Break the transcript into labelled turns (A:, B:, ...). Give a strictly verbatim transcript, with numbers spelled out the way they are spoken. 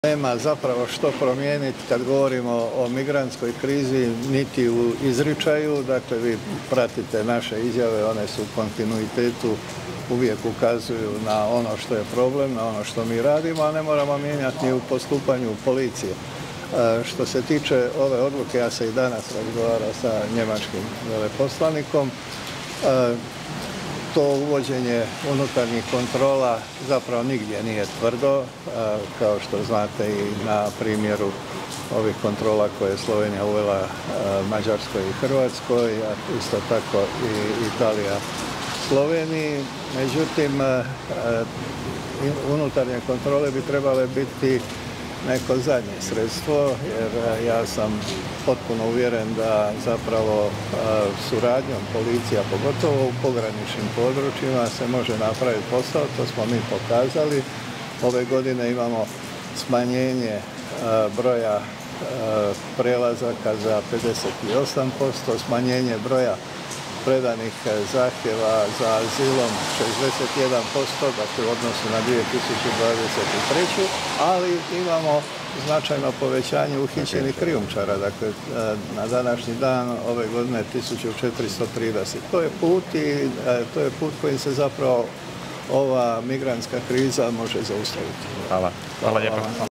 A: Nema zapravo što promijeniti kad govorimo o migrantskoj krizi, niti u izričaju. Dakle, vi pratite naše izjave, one su u kontinuitetu, uvijek ukazuju na ono što je problem, na ono što mi radimo, a ne moramo mijenjati ni u postupanju policije. E, što se tiče ove odluke, ja sam i danas razgovarao sa njemačkim veleposlanikom. E, To uvođenje unutarnjih kontrola zapravo nigdje nije tvrdo, kao što znate i na primjeru ovih kontrola koje je Slovenija uvela Mađarskoj i Hrvatskoj, a isto tako i Italija Sloveniji. Međutim, unutarnje kontrole bi trebale biti neko zadnje sredstvo, jer ja sam potpuno uvjeren da zapravo suradnjom policija, pogotovo u pograničnim područjima, se može napraviti posao. To smo mi pokazali. Ove godine imamo smanjenje broja prelazaka za pedeset osam posto, smanjenje broja predanih zahtjeva za azilom šezdeset jedan posto, dakle u odnosu na dvije tisuće dvadeset treću. ali imamo značajno povećanje uhićenih krijumčara, dakle na današnji dan ove godine tisuću četiristo trideset. To je put i to je put kojim se zapravo ova migrantska kriza može zaustaviti.
B: Hvala. Hvala lijepo.